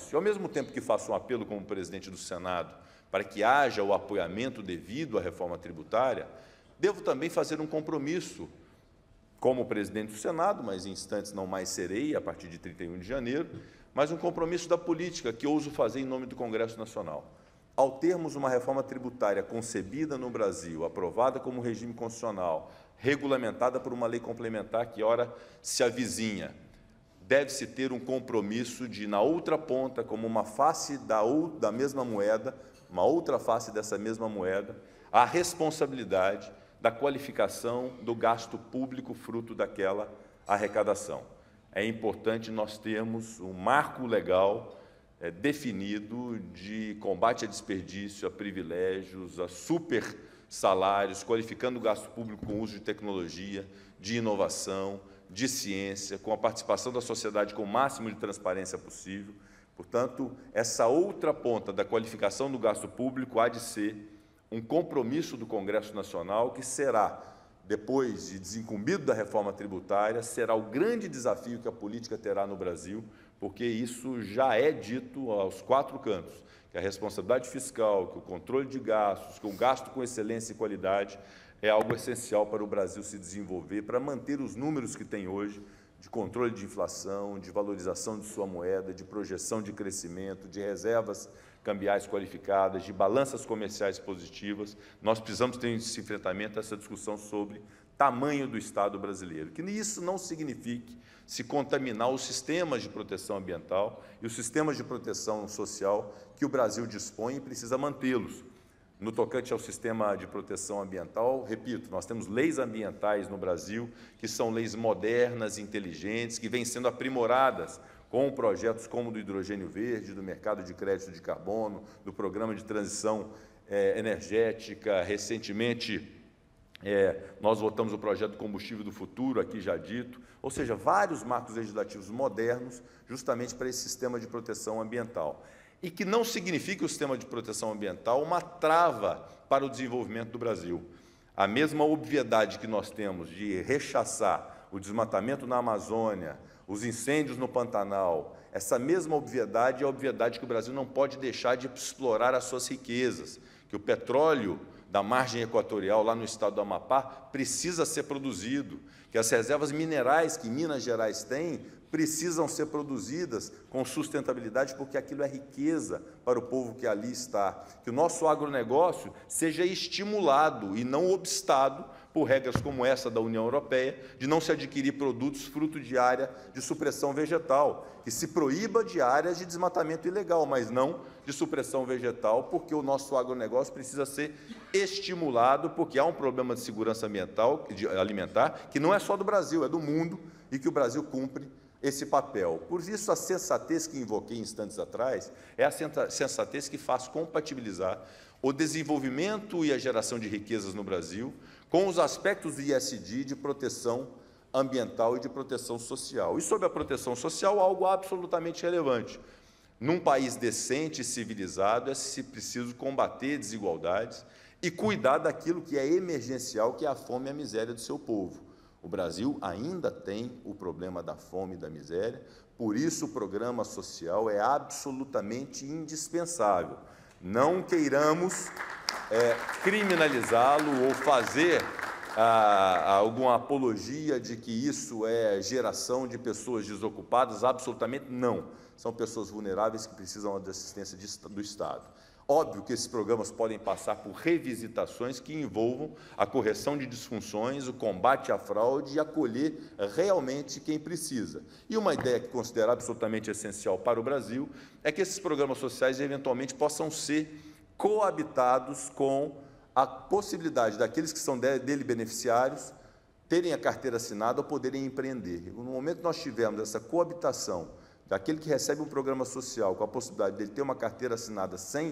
E, ao mesmo tempo que faço um apelo como presidente do Senado para que haja o apoiamento devido à reforma tributária, devo também fazer um compromisso como presidente do Senado, mas em instantes não mais serei, a partir de 31 de janeiro, mas um compromisso da política que ouso fazer em nome do Congresso Nacional. Ao termos uma reforma tributária concebida no Brasil, aprovada como regime constitucional, regulamentada por uma lei complementar que ora se avizinha, deve-se ter um compromisso de, na outra ponta, como uma face da mesma moeda, uma outra face dessa mesma moeda, a responsabilidade da qualificação do gasto público fruto daquela arrecadação. É importante nós termos um marco legal definido de combate a desperdício, a privilégios, a super salários, qualificando o gasto público com uso de tecnologia, de inovação, de ciência, com a participação da sociedade com o máximo de transparência possível. Portanto, essa outra ponta da qualificação do gasto público há de ser um compromisso do Congresso Nacional que será, depois de desincumbido da reforma tributária, será o grande desafio que a política terá no Brasil, porque isso já é dito aos quatro cantos, que a responsabilidade fiscal, que o controle de gastos, que o gasto com excelência e qualidade é algo essencial para o Brasil se desenvolver, para manter os números que tem hoje, de controle de inflação, de valorização de sua moeda, de projeção de crescimento, de reservas cambiais qualificadas, de balanças comerciais positivas. Nós precisamos ter esse enfrentamento, essa discussão sobre tamanho do Estado brasileiro. Que isso não signifique se contaminar os sistemas de proteção ambiental e os sistemas de proteção social que o Brasil dispõe e precisa mantê-los. No tocante ao sistema de proteção ambiental, repito, nós temos leis ambientais no Brasil que são leis modernas, inteligentes, que vêm sendo aprimoradas com projetos como o do hidrogênio verde, do mercado de crédito de carbono, do programa de transição energética. Recentemente, nós votamos o projeto do combustível do futuro, aqui já dito, ou seja, vários marcos legislativos modernos justamente para esse sistema de proteção ambiental. E que não significa o sistema de proteção ambiental uma trava para o desenvolvimento do Brasil. A mesma obviedade que nós temos de rechaçar o desmatamento na Amazônia, os incêndios no Pantanal, essa mesma obviedade é a obviedade que o Brasil não pode deixar de explorar as suas riquezas, que o petróleo da margem equatorial, lá no estado do Amapá, precisa ser produzido, que as reservas minerais que Minas Gerais tem precisam ser produzidas com sustentabilidade, porque aquilo é riqueza para o povo que ali está. Que o nosso agronegócio seja estimulado e não obstado por regras como essa da União Europeia, de não se adquirir produtos fruto de área de supressão vegetal, que se proíba de áreas de desmatamento ilegal, mas não de supressão vegetal, porque o nosso agronegócio precisa ser estimulado, porque há um problema de segurança ambiental, alimentar, que não é só do Brasil, é do mundo, e que o Brasil cumpre esse papel. Por isso, a sensatez que invoquei instantes atrás é a sensatez que faz compatibilizar o desenvolvimento e a geração de riquezas no Brasil com os aspectos do ISD de proteção ambiental e de proteção social. E sobre a proteção social, algo absolutamente relevante. Num país decente e civilizado, é preciso combater desigualdades e cuidar daquilo que é emergencial, que é a fome e a miséria do seu povo. O Brasil ainda tem o problema da fome e da miséria, por isso o programa social é absolutamente indispensável. Não queiramos criminalizá-lo ou fazer alguma apologia de que isso é geração de pessoas desocupadas, absolutamente não. São pessoas vulneráveis que precisam de assistência do Estado. Óbvio que esses programas podem passar por revisitações que envolvam a correção de disfunções, o combate à fraude e acolher realmente quem precisa. E uma ideia que considero absolutamente essencial para o Brasil é que esses programas sociais eventualmente possam ser coabitados com a possibilidade daqueles que são dele beneficiários terem a carteira assinada ou poderem empreender. No momento que nós tivermos essa coabitação daquele que recebe um programa social com a possibilidade dele ter uma carteira assinada sem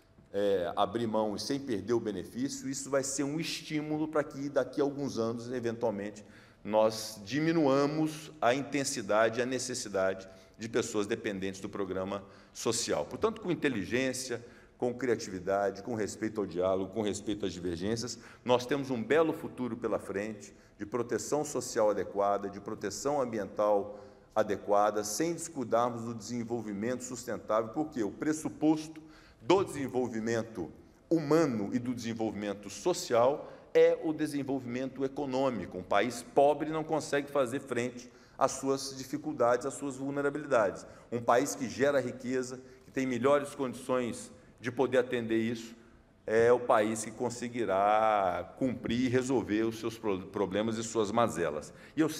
abrir mão e sem perder o benefício, isso vai ser um estímulo para que daqui a alguns anos, eventualmente, nós diminuamos a intensidade e a necessidade de pessoas dependentes do programa social. Portanto, com inteligência, com criatividade, com respeito ao diálogo, com respeito às divergências, nós temos um belo futuro pela frente de proteção social adequada, de proteção ambiental adequada, sem descuidarmos do desenvolvimento sustentável, porque o pressuposto do desenvolvimento humano e do desenvolvimento social é o desenvolvimento econômico. Um país pobre não consegue fazer frente às suas dificuldades, às suas vulnerabilidades. Um país que gera riqueza, que tem melhores condições de poder atender isso, é o país que conseguirá cumprir e resolver os seus problemas e suas mazelas. E eu